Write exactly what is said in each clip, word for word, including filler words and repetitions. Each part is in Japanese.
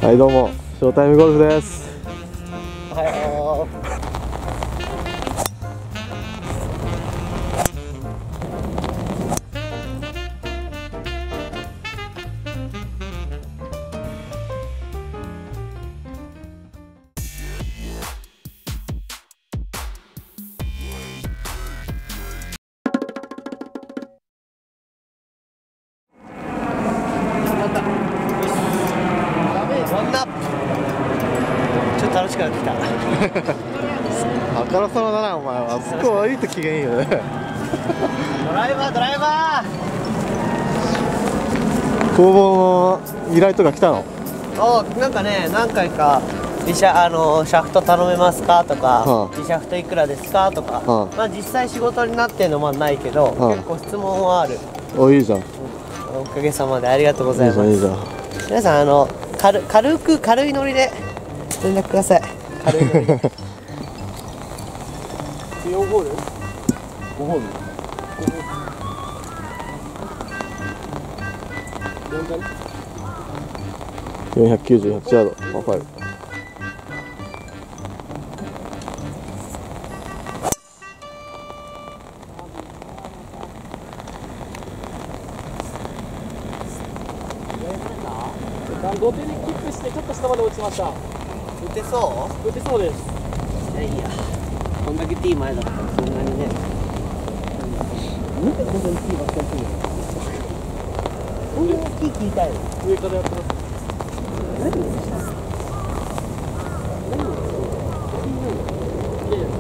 はい、どうもショータイムゴルフです。 おはよう。ワンナップ。ちょっと楽しくなってきた。 あからさまだなお前は。すごい悪いと機嫌いいよね。 ドライバードライバー。 工房の依頼とか来たの？ お、なんかね、何回かリシャあのシャフト頼めますかとか、 はあ、 リシャフトいくらですかとか、 はあ、 まあ実際仕事になってんのはないけど、 はあ、 結構質問はある。 お、いいじゃん。 うん、おかげさまでありがとうございます。 いいじゃんいいじゃん。 皆さんあの軽軽く軽いノリで連絡ください。軽いノリで。よんホール？ごホール？ よんひゃくきゅうじゅうはちヤード、パーファイブ。 土手にキックしてちょっと下まで落ちました。 打てそう？ 打てそうです。 いやいや、こんだけティー前だったらそんなにね。なんでこんなにティーばっかりするの？こんなにティー切りたいの？ 上からやってます。 何？何？ いやいや。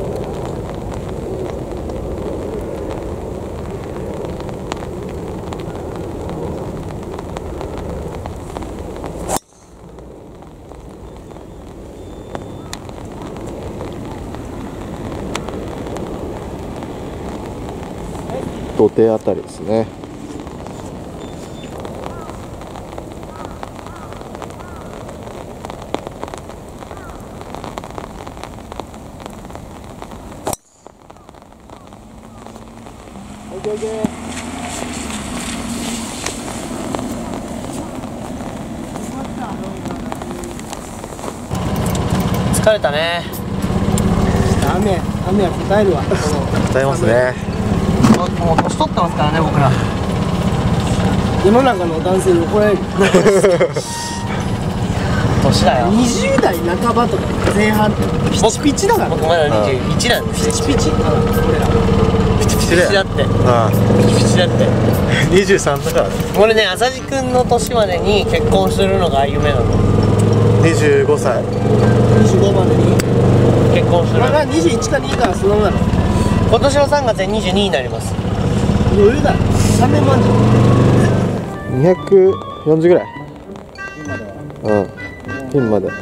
土手あたりですね。 オッケーオッケー。 疲れたね。 雨雨は答えるわ。 答えますね。 もう年取ってますからね、僕ら。 世の中の男性に怒られる。 年だよ。 にじゅう代半ばとか前半ピチピチだから。 僕まだにじゅういちなんですよ。 ピチピチ。俺ら。 ピチピチだって。 ああ、 ピチピチだって。 にじゅうさんだからね。 俺ね、浅地君の年までに結婚するのが夢なの。 にじゅうごさい。 にじゅうごまでに結婚する。 俺がにじゅういちかにかそのままだろ。 今年のさんがつでにじゅうにになります。 余裕だ。さんねんまんじゃん。 にひゃくよんじゅうぐらい。 今では。 うん。ピンまで。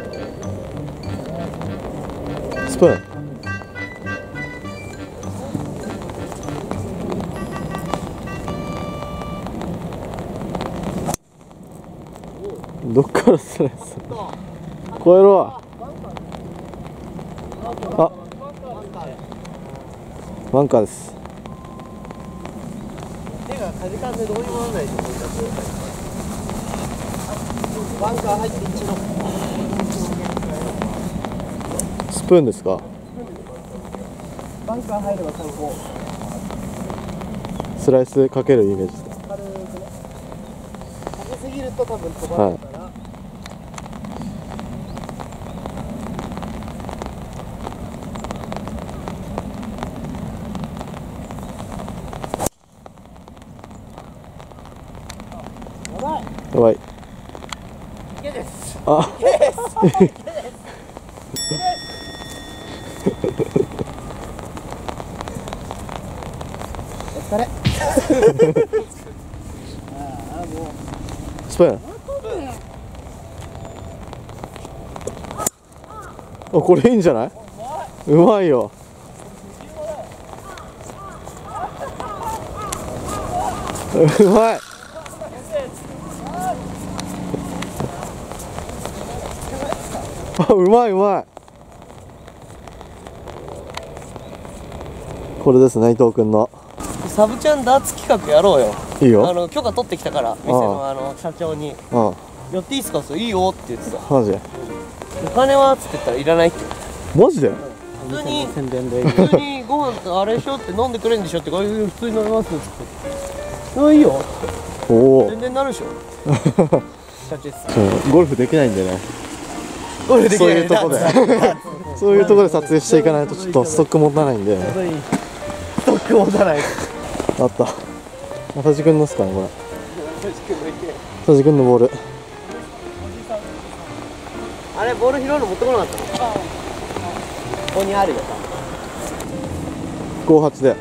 スプーン。どっからスライス。超えろ。あ、バンカーです。 手がかじかんでどうにもならないでしょ、こういった状態。バンカー入って一度。 スプーンですか。 バンカー入れば参考。 スライスかけるイメージです。 軽くね。かけすぎると多分飛ばないから。やばい。 やばい。 池です。 あ。 池です。池です。お疲れ。ああ、もう。 スプーン。あ、これいいんじゃない？うまいよ。うまい。あ、うまいうまい。これですね、伊藤君の。 サブちゃんダーツ企画やろうよ。 いいよ。 あの許可取ってきたから店のあの社長に。 うん。 やっていいっすか、それいいよって言ってた。 マジでお金はっつって言ったらいらないって。 マジで普通に宣伝で普通にご飯とあれしようって飲んでくれんでしょって言うから、普通に飲みますっつってあいいよっておお全然なるでしょ社長ですゴルフできないんでね、 ゴルフできないそういうとこでそういうとこで撮影していかないとちょっとストック持たないんで。 ストック持たないあった佐治くんのっすかねこれ。佐治くんのボール。 あれボール拾うの持ってこなかったの。ここにあるよ。 ごはちで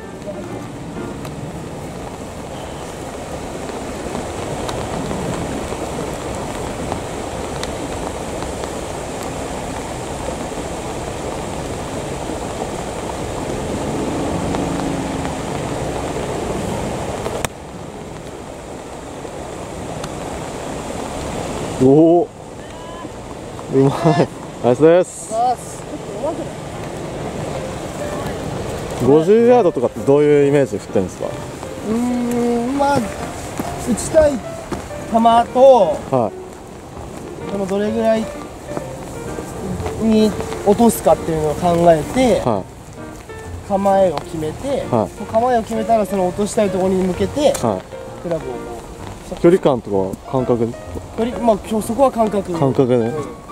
おおうまいナイスです。ごじゅうヤードとかってどういうイメージで振ってるんですか。 うーんまあ打ちたい球とはそのどれぐらいに落とすかっていうのを考えていは構えを決めて、 は構えを決めたらその落としたいところに向けていはクラブをこい距離感とか感覚うよりまあ今日そこは感覚感覚ね。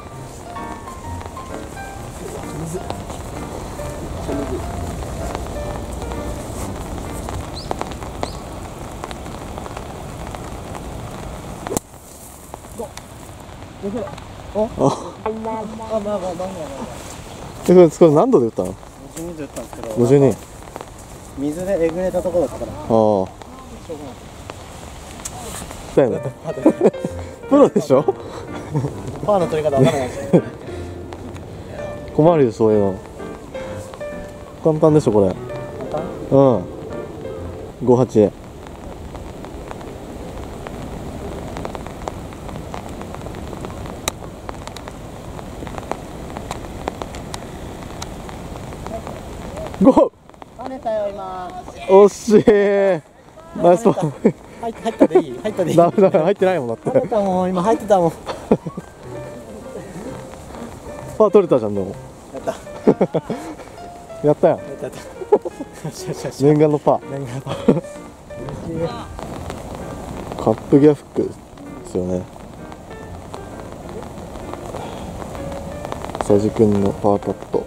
おああまあまあまあまあまあまあえこれこれ何度で打ったの。 ごじゅうにで打ったんですけどごじゅうに。 水でえぐれたところだったからああだよねプロでしょパーの取り方わからないし困るよそういうの。簡単でしょこれ。 簡単うんごはち。ゴー跳ねたよ今惜しいナイスパー。 入った入ったでいい入ったでいいダメダメ入ってないもんだって跳ねたもん今入ってたもんパー取れたじゃんでもやったやったよやったやったよしよしよし念願のパー。 何がカップギアフックですよね。佐治君のパーパット。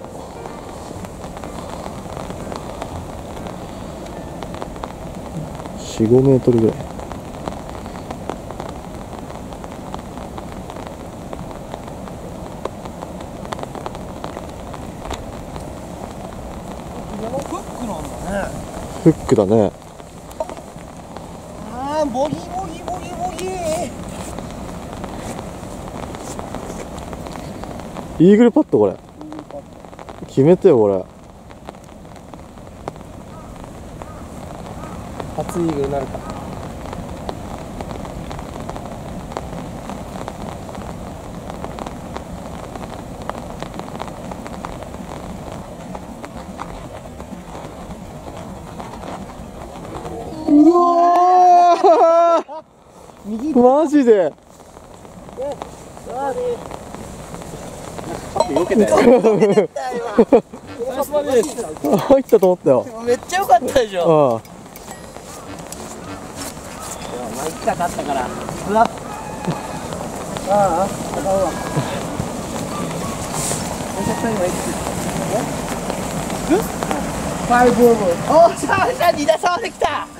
よん、ごメートルぐらい。フックだね。 あーボギーボギーボギーボギーイーグルパットこれ。決めてよこれ。 初イーグルになるかうわー右マジでよけたよ入ったと思ったよ。 めっちゃ良かったでしょ。 あまあ行きたかったから。 うわあああかんわファイブオーブおー、シャーシャーに打差できた。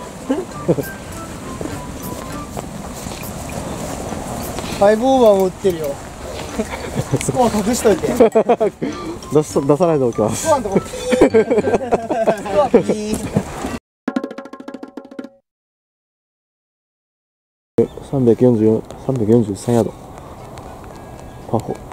ファイブオーバーも打ってるよスコア隠しといてス出さ出さないでおきます。 コアのとこピースコアピーさんびゃくよんじゅうよん、さんびゃくよんじゅうさんヤード。パーフォー。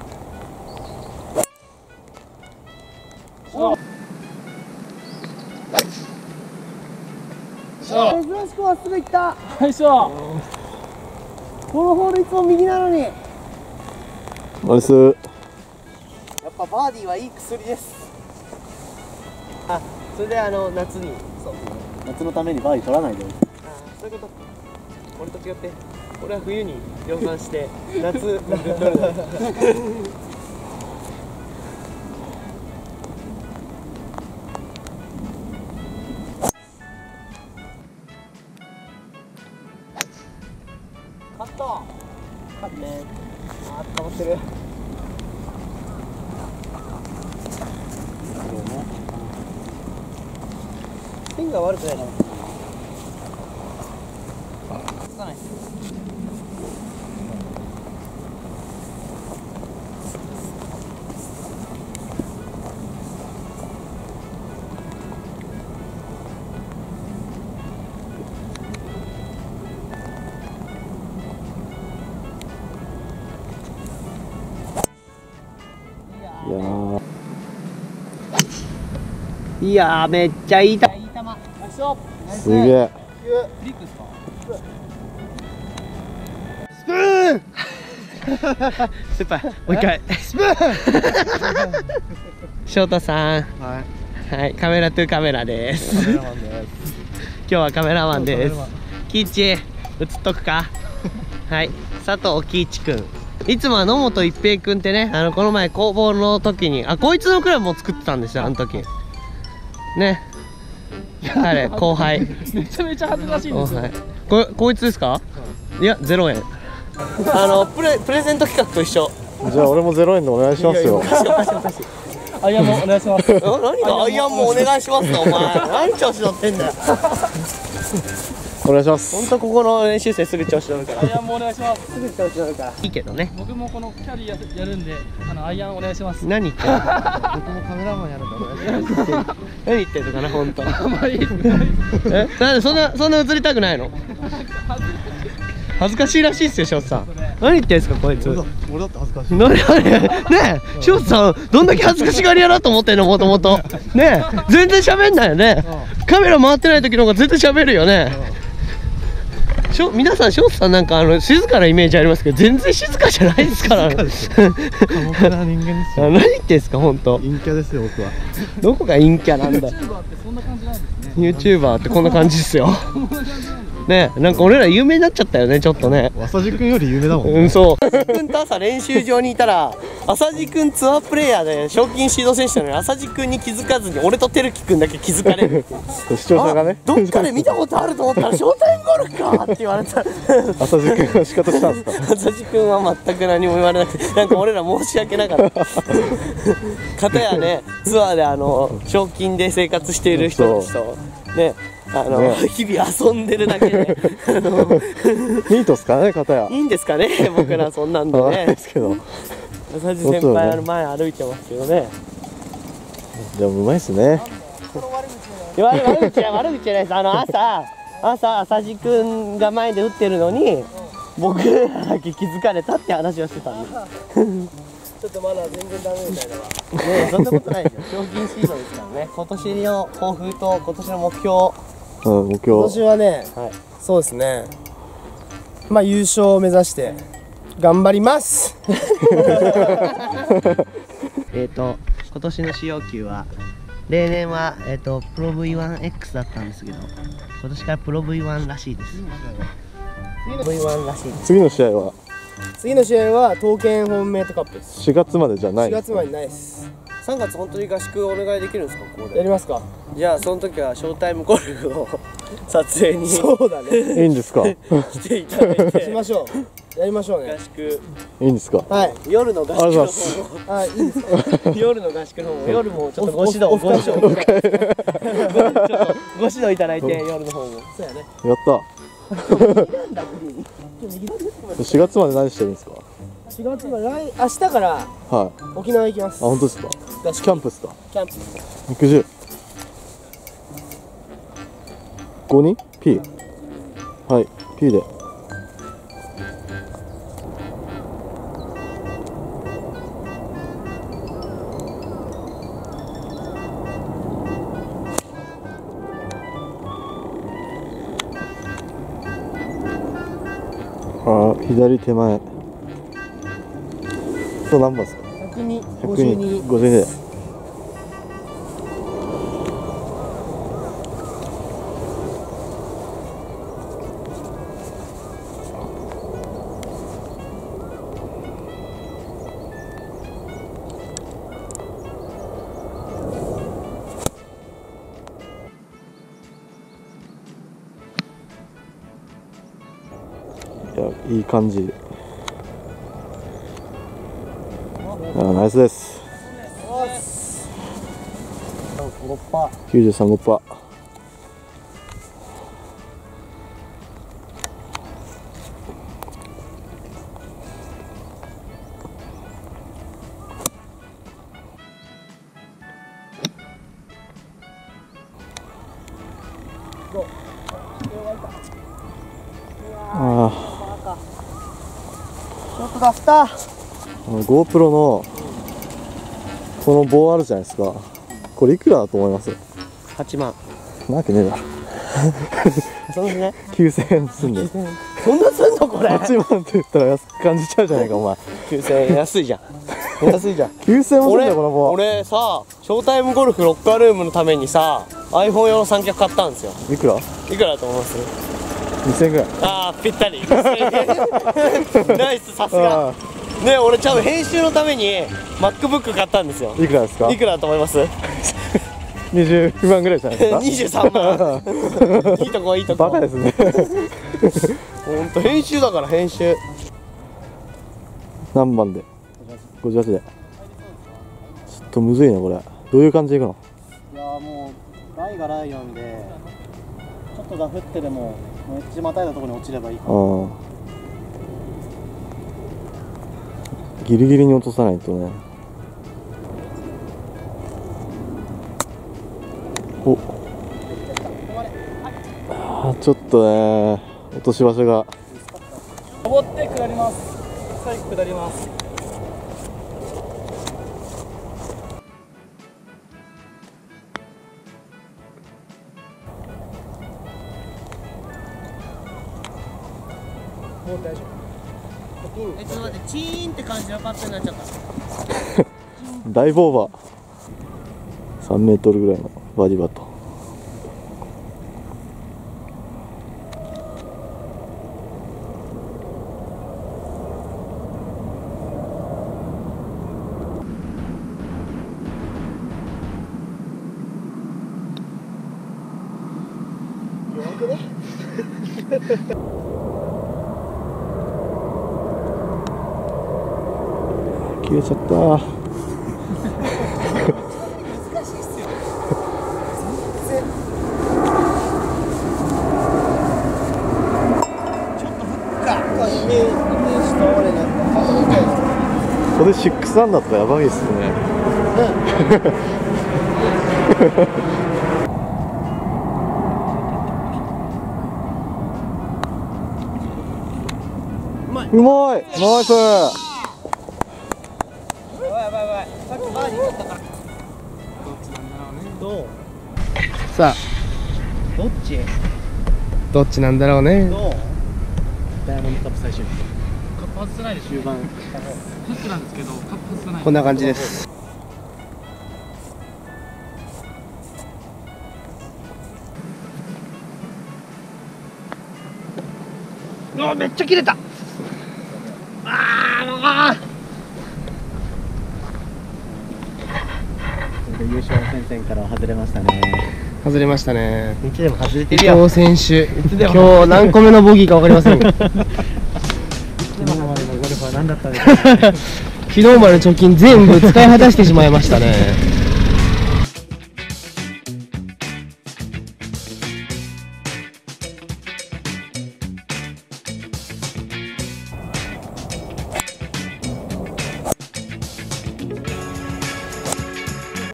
珍しくまっすぐ行った最初。 このホールいつも右なのにやっナイス。 ぱバーディーはいい薬ですあ、それであの夏に。そう。 夏のためにバーディー取らないであ、そういうこと。俺と違って。 俺は冬に量産して夏取るカットカットね。あー、捕まってる。線が悪くないな。つかない。 いやー、 いやー、めっちゃいい球。いい球。 すげえ。 フリックスか。 スプーン先輩、もう一回。 スプーン翔太さん。 はい、 はい、カメラトゥカメラです。 カメラマンです。 今日はカメラマンです。 カメラマキイチ、映っとくか。はい、佐藤喜一くん。いつもは野本一平くんってね、あのこの前工房の時に、あ、こいつのクラブも作ってたんですよ、あの時。ね。彼後輩。 めちゃめちゃ恥ずかしいんですよ。 後輩。ここいつですか？いや、ゼロえん。あのプレプレゼント企画と一緒。 じゃあ俺もゼロえんでお願いしますよ。 おかしいおかしいおかしい。 あ、いや、もうお願いします。 な何がアイアンもお願いしますか、お前。何調子乗ってんだよ。 お願いします。 本当ここの練習生すぐ調子乗るから。 アイアンもお願いします。 すぐ調子乗るから。いいけどね。 僕もこのキャリーややるんで、あのアイアンお願いします。 何言ってんの？ 僕もカメラマンやるんでお願いします。 何言ってんのかな、本当。 あんまり。 え、なんでそんなそんな映りたくないの？恥ずかしいらしいっすよ、翔さん。何言ってんすか、こいつ。 俺だって恥ずかしい。 何何ねえ、翔さん、どんだけ恥ずかしがり屋だと思ってんの、もともと。ねえ、全然喋んないよね。カメラ回ってない時の方が全然喋るよね。しょ皆さん、翔さんなんかあの静かなイメージありますけど、全然静かじゃないですから。 寡黙な人間ですよ。 何言ってんすか、本当。 陰キャですよ、僕は。 どこが陰キャなんだよ。 YouTuber ってそんな感じなんですね。 YouTuber ってこんな感じですよ。ねえ、なんか俺ら有名になっちゃったよね、ちょっとね。 浅地君より有名だもん。 うん、そう。浅地君と朝練習場にいたら、浅地君ツアープレイヤーで賞金指導選手なのに、浅地君に気づかずに俺と照樹君だけ気づかれる。 視聴者がね、 どっかで見たことあると思ったらショータイムゴルフかって言われた。 浅地君の仕方したんですか？ 浅地君は全く何も言われなくて、なんか俺ら申し訳なかった。かたやね、ツアーであの賞金で生活している人たちとね、あの、 ね、 日々遊んでるだけで、あのニートっすかね、片や。 いいんですかね、僕らそんなんでわかんないねで。すけど。 浅地先輩あの前歩いてますけどね。 じゃあうまいっすね。 いや悪悪口じゃ悪口じゃないです。あの朝朝浅地君が前で打ってるのに僕らだけ気づかれたって話をしてたんで。ちょっとまだ全然ダメみたいなわ。ねえ、そんなことないですよ。賞金シードですからね。今年の抱負と今年の目標。 うん、目今標。 年はね、 はい。 そうですね。まあ優勝を目指して頑張ります。 えっと今年の使用球は例年はえっ、とプロ ブイワンエックス だったんですけど、今年からプロ ブイワン らしいです。ブイワン らしいです。 次の試合は次の試合は刀剣ホームメイトカップです。 しがつまでじゃないしがつまでないです。 さんがつ本当に合宿お願いできるんですか、ここで。 やりますか。 じゃあその時はショータイムゴルフの撮影にそうだね。 いいんですか？い来ていただいてしましょう。やりましょうね合。宿、 いんですか？ はい。 夜の合宿ありのがとうございます方もあ、いいですか。 夜の合宿の方も夜もちょっとご指導オフご指導オフちょっとご指導いただいて夜の方も。 そうやね。 やったしがつまで何してるんですか？ しがつまで来明日からはい沖縄行きます。 あ、本当ですか？ 合宿キャンプですか？ キャンプ。 肉汁ごにん P はい P であー左手前そう何番ですか？ ひゃくに、 ひゃくごじゅうに。 にごじゅうにでいい感じ。あナイスです。きゅうじゅうさん、ごパー。ああ、 ちょっと出した。 あの GoPro のこの棒あるじゃないですか。これいくらだと思います？ はちまん。 なわけねえだろ。 そんなね。 きゅうせんえんすんで。 そんなすんのこれ。 はちまんって言ったら安く感じちゃうじゃないかお前。 きゅうせんえん安いじゃん。安いじゃん。 きゅうせんえんもすんだよこの棒。 俺さ、ショータイムゴルフロッカールームのためにさ、iPhone 用の三脚買ったんですよ。 いくら？ いくらだと思います？ にせんえんぐらい。 ああ、ぴったり。ナイス、さすが。 あね、俺ちゃんと編集のために MacBook 買ったんですよ。 いくらですか？ いくらだと思います？ にじゅうまんぐらいじゃないですか？ にじゅうさんまん。いいとこいいとこ。 バカですね。 ほんと編集だから編集。 何番で？ごじゅうはちで。ちょっとむずいねこれ。どういう感じでいくの？ いやーもうライがライなんでちょっとダフってでもエッジまたいだところに落ちればいいかな。 ああ。ギリギリに落とさないとね。お。あーちょっとね落とし場所が。 登って下ります。最後下ります。もう大丈夫。 え、ちょっと待って、チーンって感じのパッドになっちゃった。 だいぶオーバー。さんメートルぐらいのバーディーパット。 弱くね？ 切れちゃった。 難しいっすよ。全然。ちょっとフッカー。イメージ、イメージと俺なんか。 これシックスアンダーとかやばいっすね。 うまい。 うまい。ナイス。 さっきバーディー取ったから。どう？ さあどっち？ どっちなんだろうね。 どう？ ダイヤモンドカップ最終日。カップ外せないで終盤。フックなんですけどカップ外せない。 こんな感じです。 うわ、めっちゃ切れた。あーもう。 優勝戦線から外れましたね。 外れましたね。 いつでも外れて伊るよ。 藤選手、 でも今日何個目のボギーか分かりませんが昨日までのゴルフは何だったんですか？ 昨日までの貯金全部使い果たしてしまいましたね。